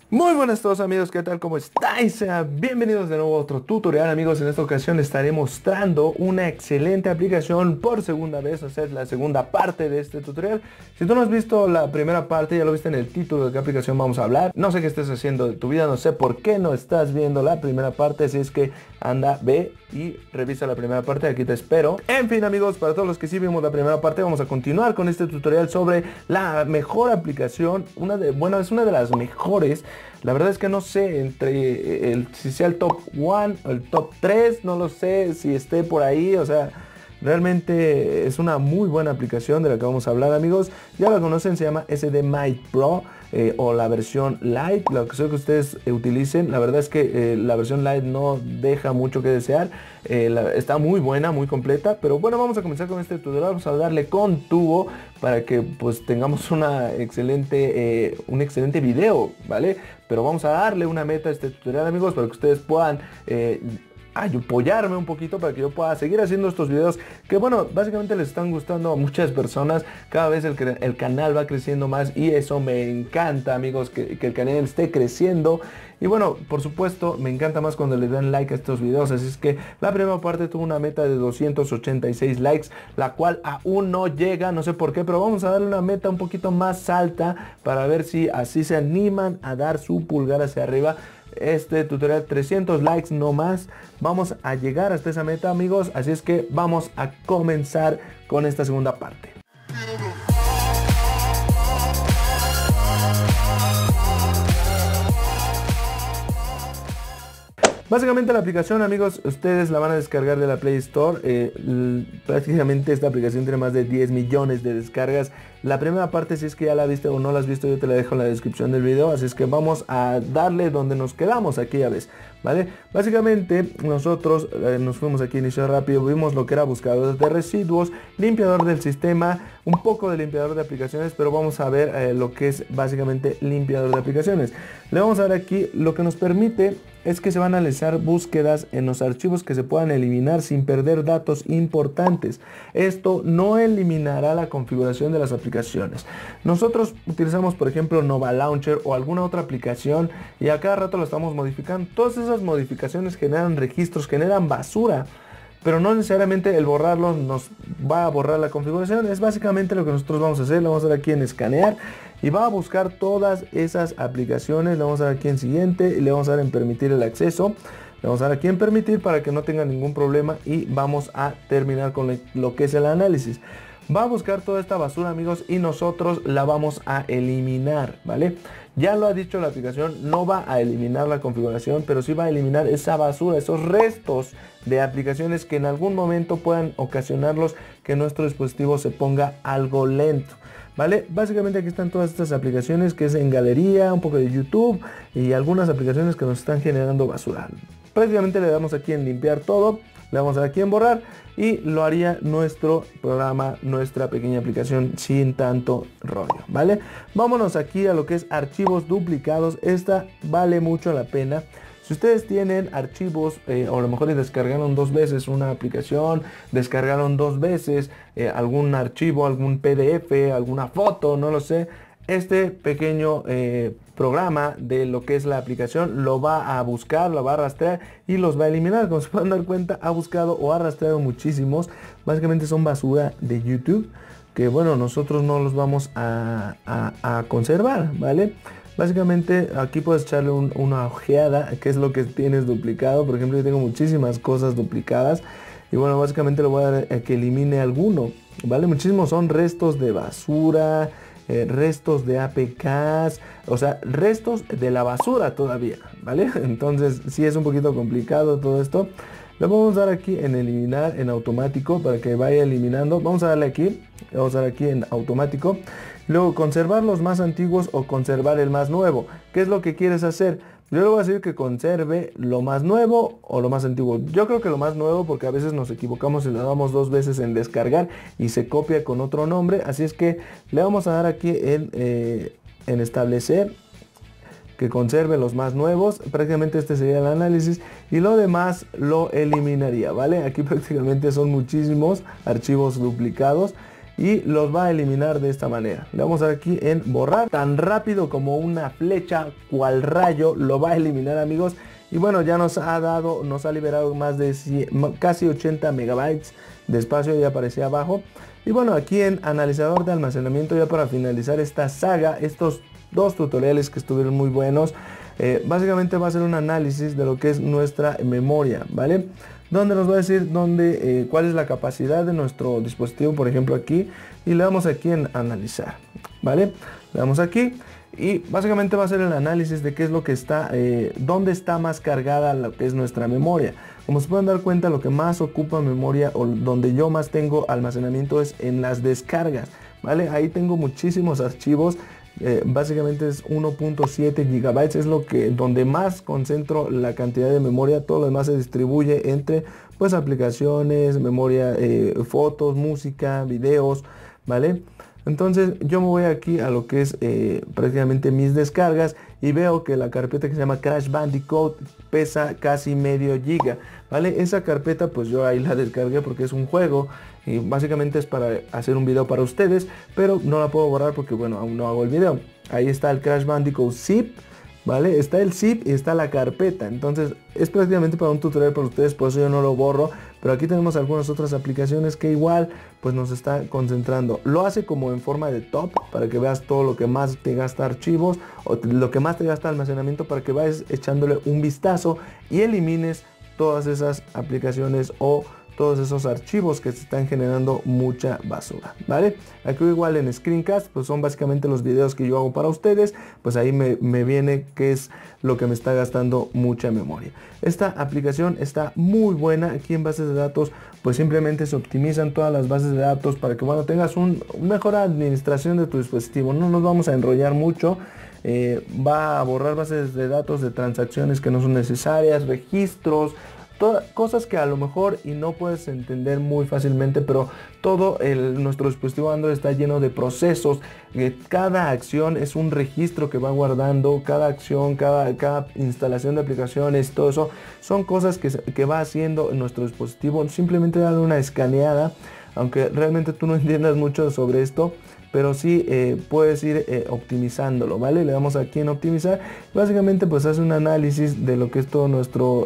Muy buenas a todos amigos, ¿qué tal? ¿Cómo estáis? Sean bienvenidos de nuevo a otro tutorial amigos. En esta ocasión les estaré mostrando una excelente aplicación por segunda vez, o sea, es la segunda parte de este tutorial. Si tú no has visto la primera parte, ya lo viste en el título de qué aplicación vamos a hablar. No sé qué estés haciendo de tu vida, no sé por qué no estás viendo la primera parte, así es que anda, ve y revisa la primera parte, aquí te espero. En fin amigos, para todos los que sí vimos la primera parte, vamos a continuar con este tutorial sobre la mejor aplicación, es una de las mejores. La verdad es que no sé si sea el top 1 o el top 3, no lo sé si esté por ahí, o sea, realmente es una muy buena aplicación de la que vamos a hablar amigos. Ya la conocen, se llama SD-Mite Pro o la versión Lite, lo que sea que ustedes utilicen. La verdad es que la versión Lite no deja mucho que desear, está muy buena, muy completa. Pero bueno, vamos a comenzar con este tutorial, vamos a darle con tubo para que pues tengamos un excelente video, ¿vale? Pero vamos a darle una meta a este tutorial amigos para que ustedes puedan apoyarme un poquito para que yo pueda seguir haciendo estos videos que bueno, básicamente les están gustando a muchas personas. Cada vez el canal va creciendo más y eso me encanta amigos, que el canal esté creciendo. Y bueno, por supuesto, me encanta más cuando le dan like a estos videos. Así es que la primera parte tuvo una meta de 286 likes, la cual aún no llega, no sé por qué, pero vamos a darle una meta un poquito más alta para ver si así se animan a dar su pulgar hacia arriba. Este tutorial 300 likes no más, vamos a llegar hasta esa meta amigos, así es que vamos a comenzar con esta segunda parte. Básicamente la aplicación amigos, ustedes la van a descargar de la Play Store. Prácticamente esta aplicación tiene más de 10 millones de descargas. La primera parte, si es que ya la viste o no la has visto, yo te la dejo en la descripción del video. Así es que vamos a darle donde nos quedamos aquí ya ves, ¿vale? Básicamente nosotros nos fuimos aquí a inicio rápido, vimos lo que era buscador de residuos, limpiador del sistema, un poco de limpiador de aplicaciones, pero vamos a ver lo que es básicamente limpiador de aplicaciones. Le vamos a dar aquí, lo que nos permite es que se van a realizar búsquedas en los archivos que se puedan eliminar sin perder datos importantes. Esto no eliminará la configuración de las aplicaciones. Nosotros utilizamos por ejemplo Nova Launcher o alguna otra aplicación y a cada rato lo estamos modificando. Todas esas modificaciones generan registros, generan basura, pero no necesariamente el borrarlo nos va a borrar la configuración. Es básicamente lo que nosotros vamos a hacer. Le vamos a dar aquí en escanear y va a buscar todas esas aplicaciones. Le vamos a dar aquí en siguiente y le vamos a dar en permitir el acceso. Le vamos a dar aquí en permitir para que no tenga ningún problema y vamos a terminar con lo que es el análisis. Va a buscar toda esta basura amigos y nosotros la vamos a eliminar, ¿vale? Ya lo ha dicho la aplicación, no va a eliminar la configuración, pero sí va a eliminar esa basura, esos restos de aplicaciones que en algún momento puedan ocasionarlos que nuestro dispositivo se ponga algo lento, ¿vale? Básicamente aquí están todas estas aplicaciones que es en galería, un poco de YouTube y algunas aplicaciones que nos están generando basura. Prácticamente le damos aquí en limpiar todo, le vamos a dar aquí en borrar y lo haría nuestro programa, nuestra pequeña aplicación sin tanto rollo, ¿vale? Vámonos aquí a lo que es archivos duplicados. Esta vale mucho la pena. Si ustedes tienen archivos o a lo mejor descargaron dos veces una aplicación, descargaron dos veces algún archivo, algún PDF, alguna foto, no lo sé, este pequeño programa de lo que es la aplicación lo va a buscar, lo va a rastrear y los va a eliminar. Como se pueden dar cuenta, ha buscado o ha rastreado muchísimos. Básicamente son basura de YouTube que bueno, nosotros no los vamos a conservar, ¿vale? Básicamente aquí puedes echarle una ojeada, que es lo que tienes duplicado. Por ejemplo, yo tengo muchísimas cosas duplicadas y bueno, básicamente le voy a dar a que elimine alguno, ¿vale? Muchísimos son restos de basura, restos de APKs, o sea, restos de la basura todavía, ¿vale? Entonces sí es un poquito complicado todo esto. Le vamos a dar aquí en eliminar en automático para que vaya eliminando. Vamos a darle aquí, vamos a dar aquí en automático. Luego conservar los más antiguos o conservar el más nuevo. ¿Qué es lo que quieres hacer? Yo le voy a decir que conserve lo más nuevo o lo más antiguo. Yo creo que lo más nuevo porque a veces nos equivocamos y le damos dos veces en descargar y se copia con otro nombre. Así es que le vamos a dar aquí en establecer que conserve los más nuevos. Prácticamente este sería el análisis y lo demás lo eliminaría, ¿vale? Aquí prácticamente son muchísimos archivos duplicados y los va a eliminar de esta manera. Le vamos a dar aquí en borrar, tan rápido como una flecha, cual rayo, lo va a eliminar, amigos. Y bueno, ya nos ha liberado más de casi 80 megabytes de espacio, ya aparecía abajo. Y bueno, aquí en analizador de almacenamiento, ya para finalizar esta saga, estos dos tutoriales que estuvieron muy buenos, básicamente va a ser un análisis de lo que es nuestra memoria, ¿vale? Donde nos va a decir cuál es la capacidad de nuestro dispositivo, por ejemplo aquí, y le damos aquí en analizar, ¿vale? Le damos aquí y básicamente va a ser el análisis de qué es lo que está, dónde está más cargada lo que es nuestra memoria. Como se pueden dar cuenta, lo que más ocupa memoria o donde yo más tengo almacenamiento es en las descargas, ¿vale? Ahí tengo muchísimos archivos. Básicamente es 1.7 gigabytes, es donde más concentro la cantidad de memoria. Todo lo demás se distribuye entre pues aplicaciones, memoria, fotos, música, videos, ¿vale? Entonces yo me voy aquí a lo que es prácticamente mis descargas y veo que la carpeta que se llama Crash Bandicoot pesa casi medio giga, ¿vale? Esa carpeta pues yo ahí la descargué porque es un juego y básicamente es para hacer un video para ustedes, pero no la puedo borrar porque bueno, aún no hago el video. Ahí está el Crash Bandicoot zip, ¿vale? Está el zip y está la carpeta. Entonces es prácticamente para un tutorial para ustedes, por eso yo no lo borro. Pero aquí tenemos algunas otras aplicaciones que igual pues nos está concentrando. Lo hace como en forma de top para que veas todo lo que más te gasta archivos o lo que más te gasta almacenamiento, para que vayas echándole un vistazo y elimines todas esas aplicaciones o todos esos archivos que se están generando mucha basura, ¿vale? Aquí igual en Screencast, pues son básicamente los videos que yo hago para ustedes, pues ahí me viene qué es lo que me está gastando mucha memoria. Esta aplicación está muy buena. Aquí en bases de datos, pues simplemente se optimizan todas las bases de datos para que, bueno, tengas una mejor administración de tu dispositivo. No nos vamos a enrollar mucho. Va a borrar bases de datos de transacciones que no son necesarias, registros, cosas que a lo mejor y no puedes entender muy fácilmente, pero todo nuestro dispositivo Android está lleno de procesos. Cada acción es un registro que va guardando, cada acción, cada instalación de aplicaciones, todo eso son cosas que va haciendo nuestro dispositivo. Simplemente darle una escaneada, aunque realmente tú no entiendas mucho sobre esto, pero sí puedes ir optimizándolo, ¿vale? Le damos aquí en optimizar. Básicamente pues hace un análisis de lo que es todo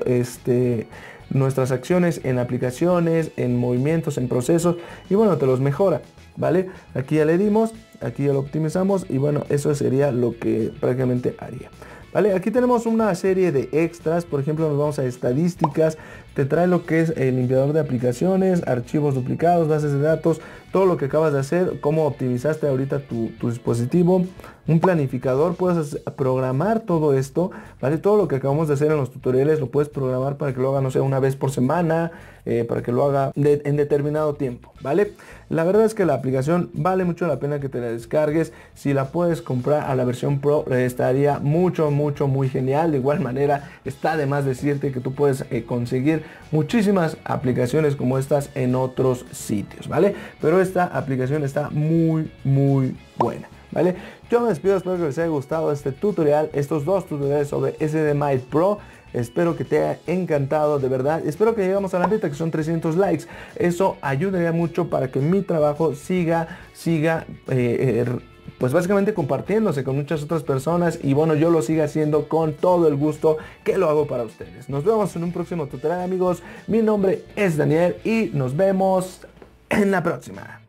nuestras acciones en aplicaciones, en movimientos, en procesos, y bueno, te los mejora, ¿vale? Aquí ya le dimos, aquí ya lo optimizamos y bueno, eso sería lo que prácticamente haría. ¿Vale? Aquí tenemos una serie de extras. Por ejemplo, nos vamos a estadísticas. Te trae lo que es el limpiador de aplicaciones, archivos duplicados, bases de datos, todo lo que acabas de hacer, cómo optimizaste ahorita tu dispositivo, un planificador. Puedes programar todo esto, ¿vale? Todo lo que acabamos de hacer en los tutoriales lo puedes programar para que lo haga, no sé, una vez por semana, para que lo haga en determinado tiempo, ¿vale? La verdad es que la aplicación vale mucho la pena que te la descargues. Si la puedes comprar a la versión Pro, estaría muy genial. De igual manera, está de más decirte que tú puedes conseguir muchísimas aplicaciones como estas en otros sitios, ¿vale? Pero esta aplicación está muy buena, ¿vale? Yo me despido, espero que les haya gustado este tutorial, estos dos tutoriales sobre SDMite Pro. Espero que te haya encantado, de verdad. Espero que lleguemos a la meta, que son 300 likes. Eso ayudaría mucho para que mi trabajo siga pues básicamente compartiéndose con muchas otras personas. Y bueno, yo lo siga haciendo con todo el gusto que lo hago para ustedes. Nos vemos en un próximo tutorial, amigos. Mi nombre es Daniel y nos vemos en la próxima.